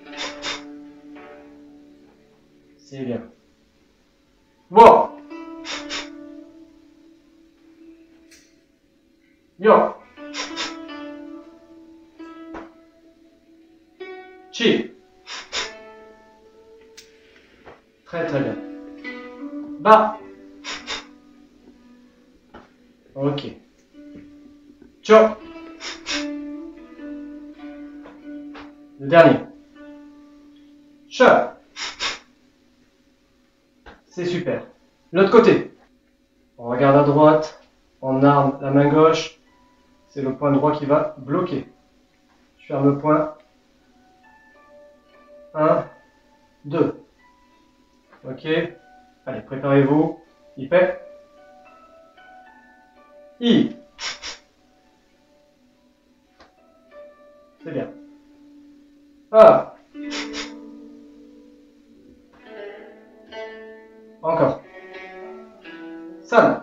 C'est bien. Wo. Yo. Chi. Très très bien. Ba. Ok. Cho. Le dernier. Che. C'est super. L'autre côté. On regarde à droite. On arme la main gauche. C'est le point droit qui va bloquer. Je ferme le point. un, deux. Ok. Allez, préparez-vous. Il fait. I. C'est bien. A. Encore. San.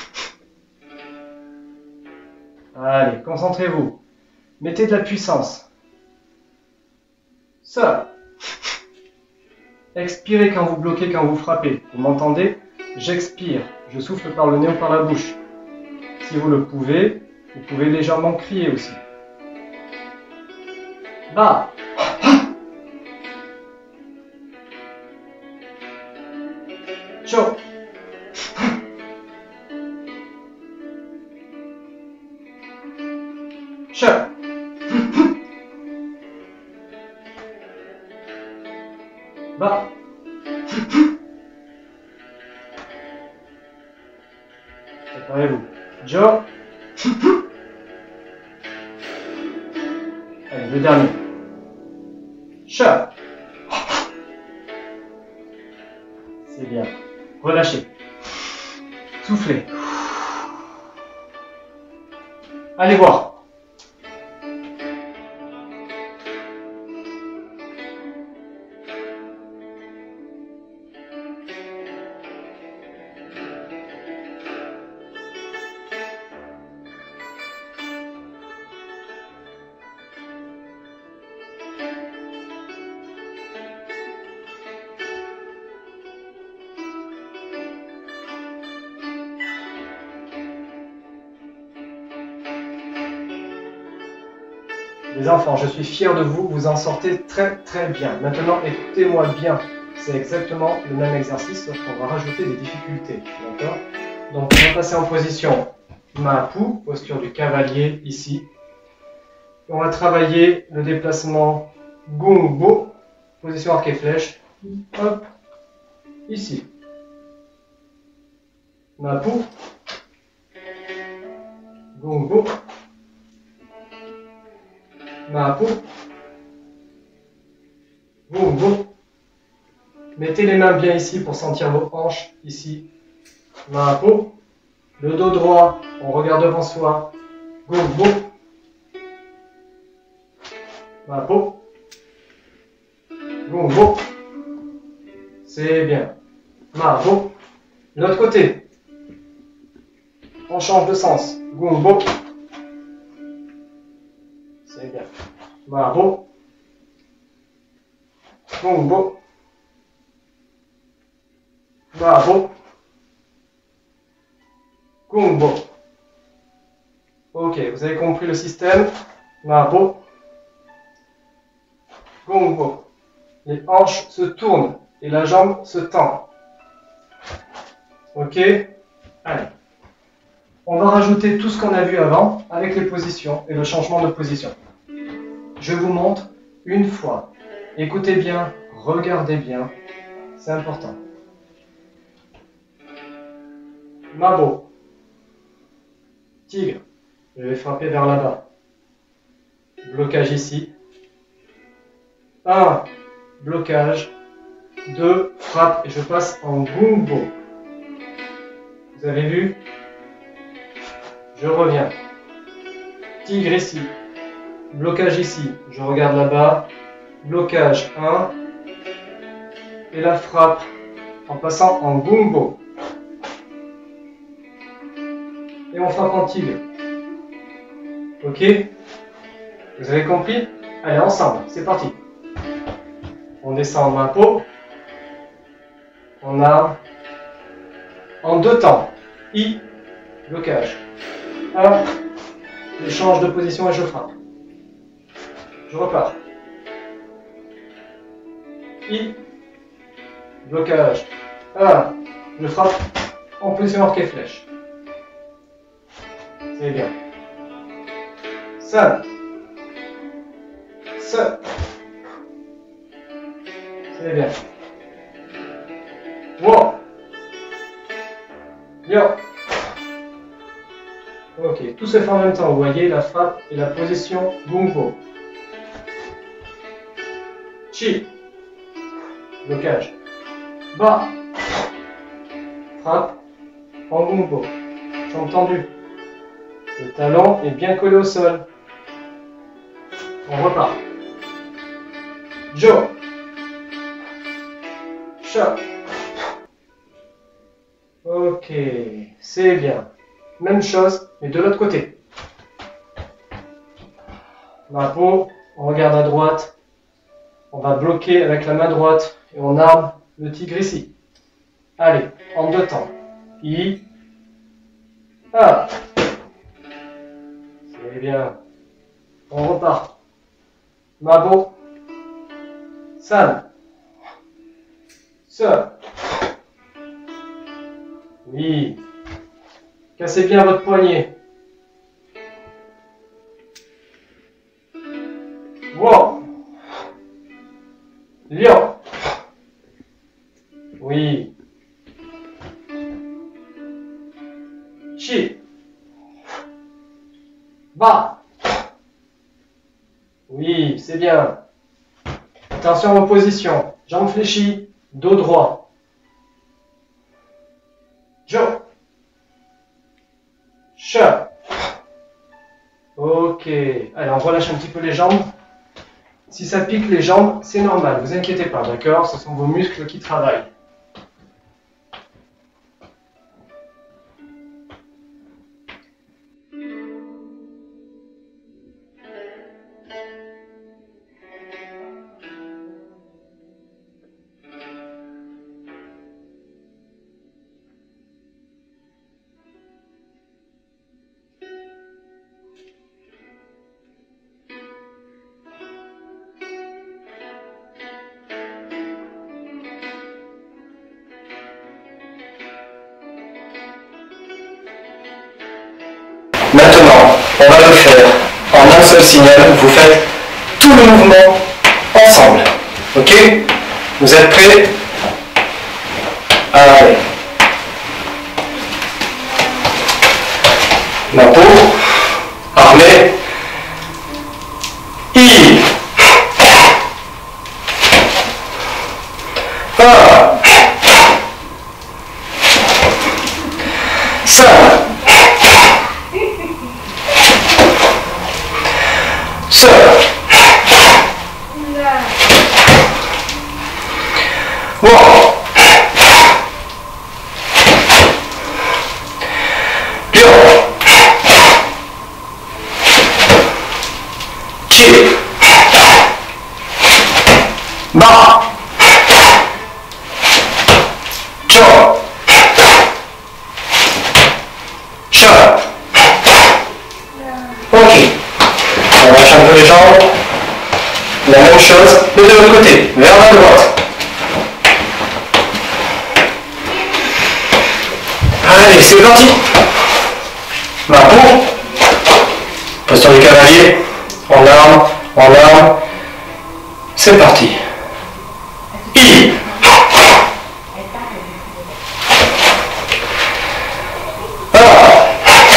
Allez, concentrez-vous. Mettez de la puissance. Ça. Expirez quand vous bloquez, quand vous frappez. Vous m'entendez? J'expire. Je souffle par le nez ou par la bouche. Si vous le pouvez, vous pouvez légèrement crier aussi. Ba. Cho. Che. Ba. Préparez-vous. Jo. Allez, le dernier. Che. C'est bien. Relâchez. Soufflez. Allez voir. Les enfants, je suis fier de vous, vous en sortez très très bien. Maintenant, écoutez-moi bien. C'est exactement le même exercice, sauf qu'on va rajouter des difficultés. D'accord? Donc, on va passer en position Mapu, posture du cavalier ici. On va travailler le déplacement Gumbo, position arc et flèche. Hop, ici. Mapu, Gumbo, Mapu, Gumbo. Mettez les mains bien ici pour sentir vos hanches, ici. Mapu. Le dos droit, on regarde devant soi. Gumbo. Mapu. Gumbo. C'est bien. Mapu. L'autre côté. On change de sens. Gumbo. C'est bien. Mapu. Gumbo. Mapu. Gumbo. Ok, vous avez compris le système. Mapu. Gumbo. Les hanches se tournent et la jambe se tend. Ok? Allez. On va rajouter tout ce qu'on a vu avant avec les positions et le changement de position. Je vous montre une fois. Écoutez bien, regardez bien. C'est important. Mabo. Tigre. Je vais frapper vers là-bas. Blocage ici. un. Blocage. deux. Frappe et je passe en Gumbo. Vous avez vu? Je reviens. Tigre ici. Blocage ici. Je regarde là-bas. Blocage un. Et la frappe en passant en Gumbo. Et on frappe en tigre. Ok? Vous avez compris? Allez, ensemble, c'est parti. On descend en Mapo. On a en deux temps. I, blocage. un, je change de position et je frappe. Je repars. I, blocage. un, je frappe en position arc et flèche. C'est bien. cinq, sept. C'est bien. Wow. Bien. Ok, tout se fait en même temps. Vous voyez la frappe et la position Gumbo. Chi. Blocage. Ba. Frappe en Gumbo. Jambe tendue. Le talon est bien collé au sol. On repart. Jo. Cha. Ok, c'est bien. Même chose, mais de l'autre côté. Mapo, on regarde à droite. On va bloquer avec la main droite et on arme le tigre ici. Allez, en deux temps. I. A. C'est bien. On repart. Mabo. San. Se. Oui. Cassez bien votre poignet. Wow. Lion. Oui. Chi. Ba. Oui, c'est bien. Attention aux positions. Jambes fléchies, dos droit. Jo. Cha. Ok. Allez, on relâche un petit peu les jambes. Si ça pique les jambes, c'est normal. Vous inquiétez pas, d'accord? Ce sont vos muscles qui travaillent. On va le faire en un seul signal. Vous faites tout le mouvement ensemble. Ok? Vous êtes prêts? Allez. Ma peau, armée. I. Un. Cinq. Sept. One. Ba. Jo. Cha. Ok. On lâche un peu les jambes. La même chose, mais de l'autre côté, vers la droite. Allez, c'est parti. Ma peau. Posture du cavalier. En arme, en arme. C'est parti. I. Ah.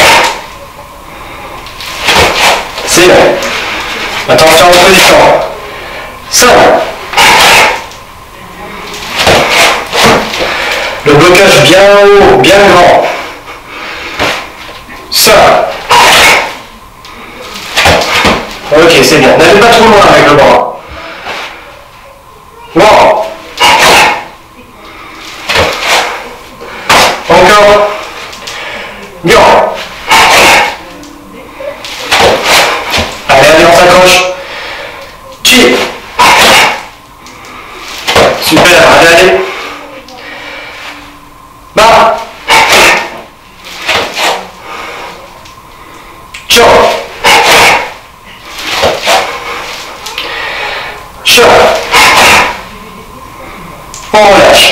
C'est bon. Attention en position. cinq. Le blocage bien haut, bien grand. cinq. Ok, c'est bien. N'allez pas trop loin avec le bras. Wow. Encore. Bien. Allez, allez, on s'accroche. Chi. Super, allez, allez. Ba. Cho. Cha. On relâche.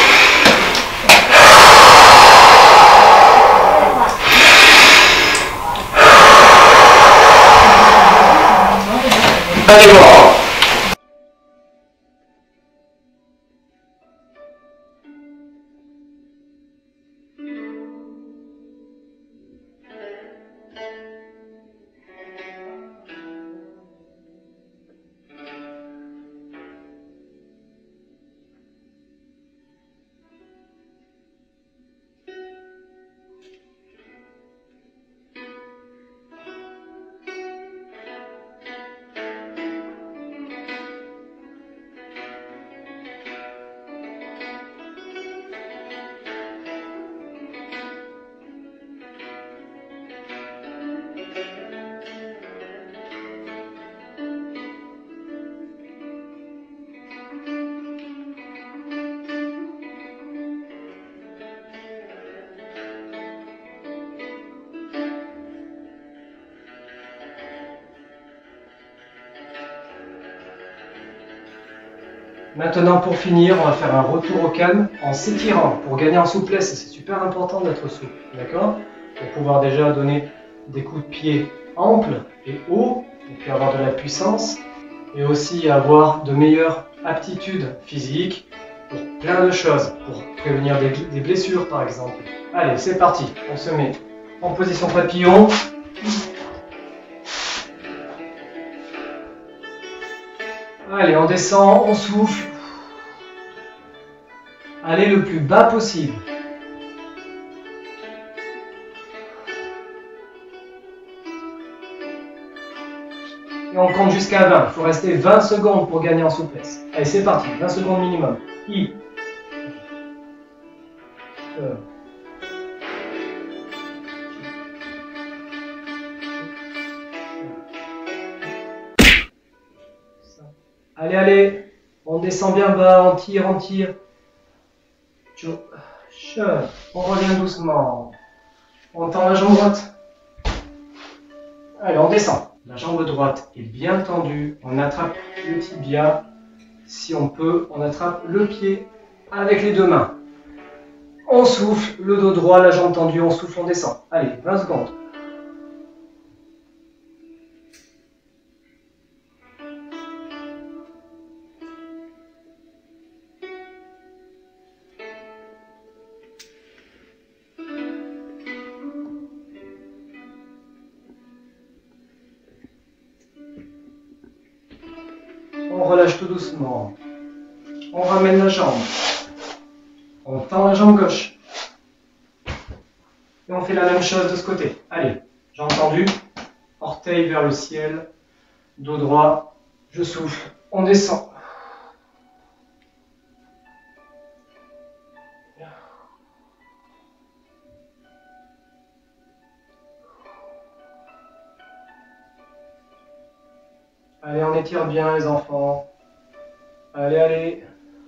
Allez voir. Maintenant, pour finir, on va faire un retour au calme en s'étirant pour gagner en souplesse. C'est super important d'être souple, d'accord? Pour pouvoir déjà donner des coups de pied amples et hauts, et puis avoir de la puissance, et aussi avoir de meilleures aptitudes physiques pour plein de choses, pour prévenir des, des blessures par exemple. Allez, c'est parti, on se met en position papillon. Allez, on descend, on souffle. Allez le plus bas possible. Et on compte jusqu'à vingt. Il faut rester vingt secondes pour gagner en souplesse. Allez, c'est parti. vingt secondes minimum. I. Euh. Allez, allez. On descend bien bas. On tire, on tire. On revient doucement. On tend la jambe droite. Allez, on descend. La jambe droite est bien tendue. On attrape le tibia. Si on peut, on attrape le pied avec les deux mains. On souffle, le dos droit, la jambe tendue, on souffle, on descend. Allez, vingt secondes. relâche tout doucement. On ramène la jambe. On tend la jambe gauche. Et on fait la même chose de ce côté. Allez, j'ai entendu. Orteil vers le ciel. Dos droit. Je souffle. On descend. Allez, on étire bien les enfants. Allez, allez.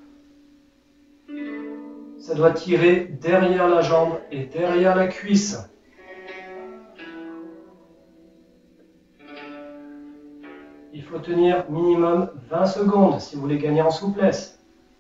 Ça doit tirer derrière la jambe et derrière la cuisse. Il faut tenir minimum vingt secondes si vous voulez gagner en souplesse.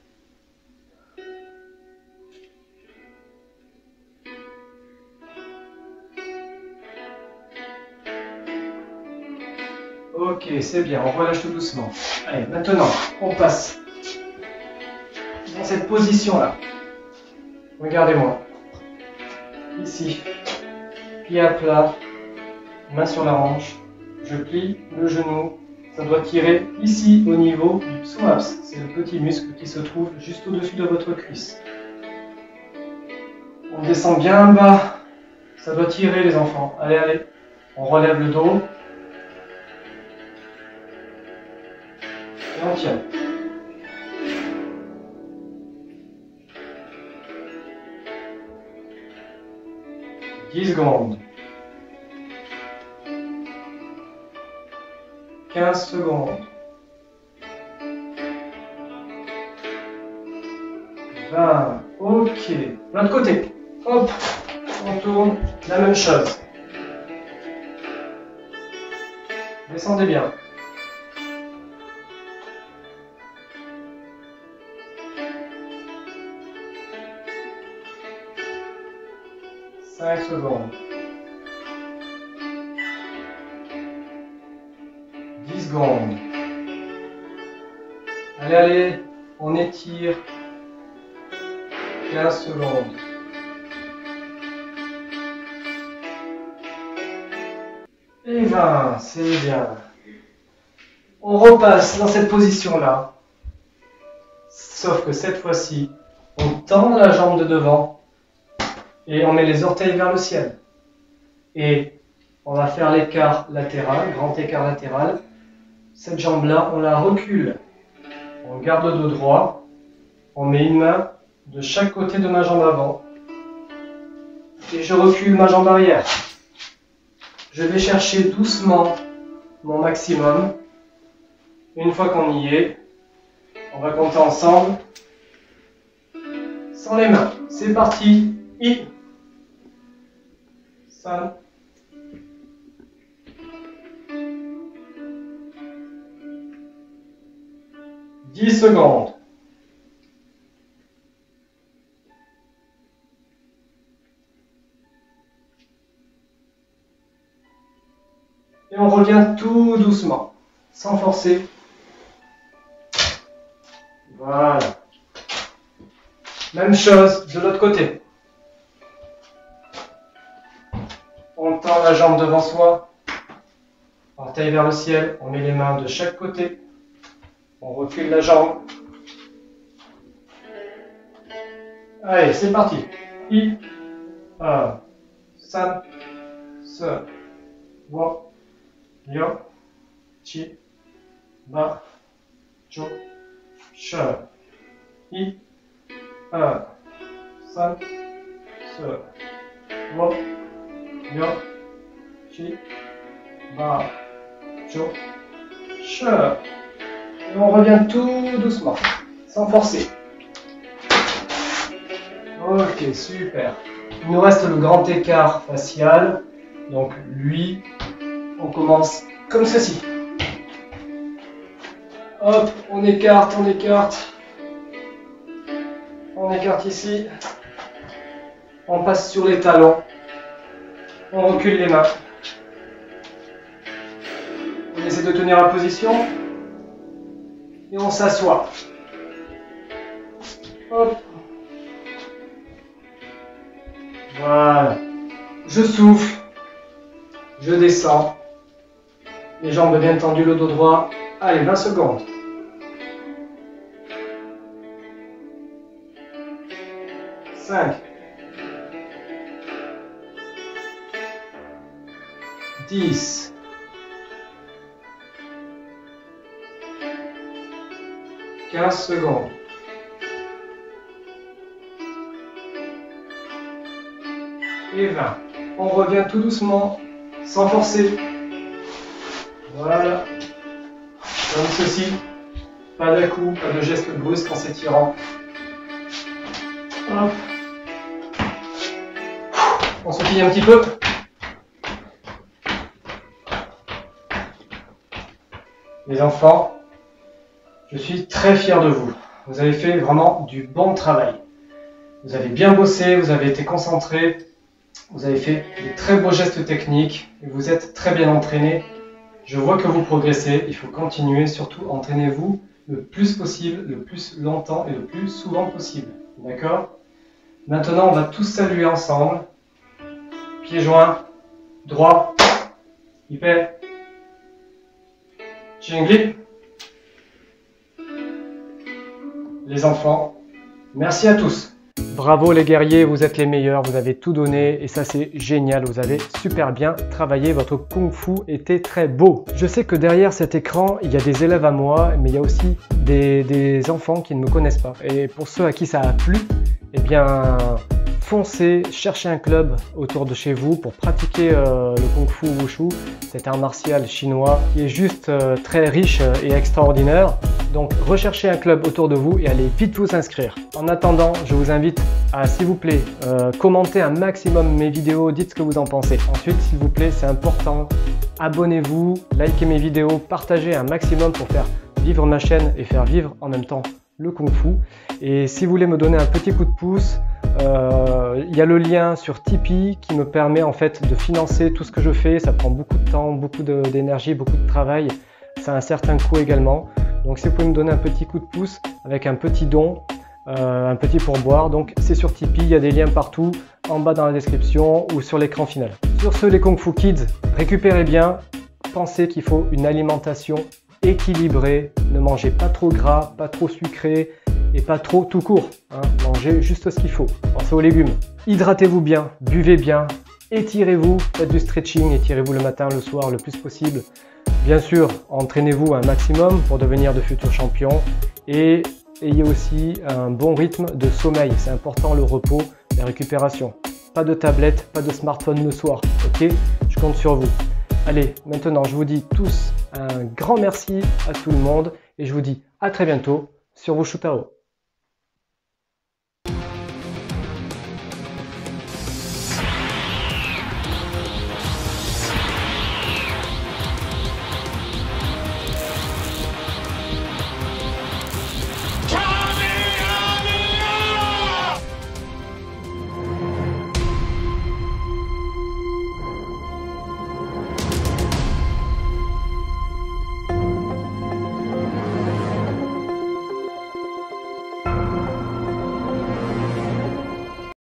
Ok, c'est bien, on relâche tout doucement. Allez, maintenant, on passe dans cette position-là. Regardez-moi. Ici, pied à plat, main sur la hanche. Je plie le genou. Ça doit tirer ici au niveau du psoas. C'est le petit muscle qui se trouve juste au-dessus de votre cuisse. On descend bien bas. Ça doit tirer les enfants. Allez, allez. On relève le dos. Et on tient. dix secondes. quinze secondes. vingt. Ok. L'autre côté. Hop. On tourne. La même chose. Descendez bien. cinq secondes. dix secondes. Allez, allez, on étire. quinze secondes. Et vingt, c'est bien. On repasse dans cette position-là. Sauf que cette fois-ci, on tend la jambe de devant. Et on met les orteils vers le ciel. Et on va faire l'écart latéral, grand écart latéral. Cette jambe-là, on la recule. On garde le dos droit. On met une main de chaque côté de ma jambe avant. Et je recule ma jambe arrière. Je vais chercher doucement mon maximum. Une fois qu'on y est, on va compter ensemble. Sans les mains. C'est parti. I. cinq. dix secondes. Et on revient tout doucement, sans forcer. Voilà. Même chose de l'autre côté. On tend la jambe devant soi. Orteil vers le ciel. On met les mains de chaque côté. On recule la jambe. Allez, c'est parti. I, un, san, se, wo, yo, chi, ba, cho, che. I, un, san, se, wo, yo, chi, ba, cho, che. Et on revient tout doucement, sans forcer. Ok, super. Il nous reste le grand écart facial. Donc lui, on commence comme ceci. Hop, on écarte, on écarte. On écarte ici. On passe sur les talons. On recule les mains. On essaie de tenir la position. Et on s'assoit. Hop. Voilà. Je souffle. Je descends. Les jambes bien tendues, le dos droit. Allez, vingt secondes. cinq, dix, quinze secondes. Et vingt. On revient tout doucement, sans forcer. Voilà. Comme ceci. Pas d'à-coup, pas de geste brusque en s'étirant. Hop. On se plie un petit peu. Les enfants, je suis très fier de vous. Vous avez fait vraiment du bon travail. Vous avez bien bossé, vous avez été concentrés, vous avez fait de très beaux gestes techniques et vous êtes très bien entraînés. Je vois que vous progressez, il faut continuer, surtout entraînez-vous le plus possible, le plus longtemps et le plus souvent possible. D'accord? Maintenant, on va tous saluer ensemble. Pieds joints, droit, hyper, Chingli. Les enfants, merci à tous. Bravo les guerriers, vous êtes les meilleurs, vous avez tout donné et ça c'est génial, vous avez super bien travaillé, votre Kung Fu était très beau. Je sais que derrière cet écran, il y a des élèves à moi, mais il y a aussi des, des enfants qui ne me connaissent pas. Et pour ceux à qui ça a plu, eh bien foncez, cherchez un club autour de chez vous pour pratiquer euh, le Kung Fu Wushu. C'est un martial chinois qui est juste euh, très riche et extraordinaire. Donc recherchez un club autour de vous et allez vite vous inscrire. En attendant, je vous invite à, s'il vous plaît, euh, commenter un maximum mes vidéos, dites ce que vous en pensez. Ensuite, s'il vous plaît, c'est important, abonnez-vous, likez mes vidéos, partagez un maximum pour faire vivre ma chaîne et faire vivre en même temps le Kung Fu. Et si vous voulez me donner un petit coup de pouce, euh, il y a le lien sur Tipeee qui me permet en fait de financer tout ce que je fais. Ça prend beaucoup de temps, beaucoup d'énergie, beaucoup de travail. Ça a un certain coût également. Donc si vous pouvez me donner un petit coup de pouce avec un petit don, euh, un petit pourboire, donc c'est sur Tipeee, il y a des liens partout, en bas dans la description ou sur l'écran final. Sur ce les Kung Fu Kids, récupérez bien, pensez qu'il faut une alimentation équilibrée, ne mangez pas trop gras, pas trop sucré et pas trop tout court, hein. Mangez juste ce qu'il faut, pensez aux légumes. Hydratez-vous bien, buvez bien, étirez-vous, faites du stretching, étirez-vous le matin, le soir, le plus possible. Bien sûr, entraînez-vous un maximum pour devenir de futurs champions et ayez aussi un bon rythme de sommeil. C'est important le repos, la récupération. Pas de tablette, pas de smartphone le soir, ok? Je compte sur vous. Allez, maintenant je vous dis tous un grand merci à tout le monde et je vous dis à très bientôt sur Wushu Tao.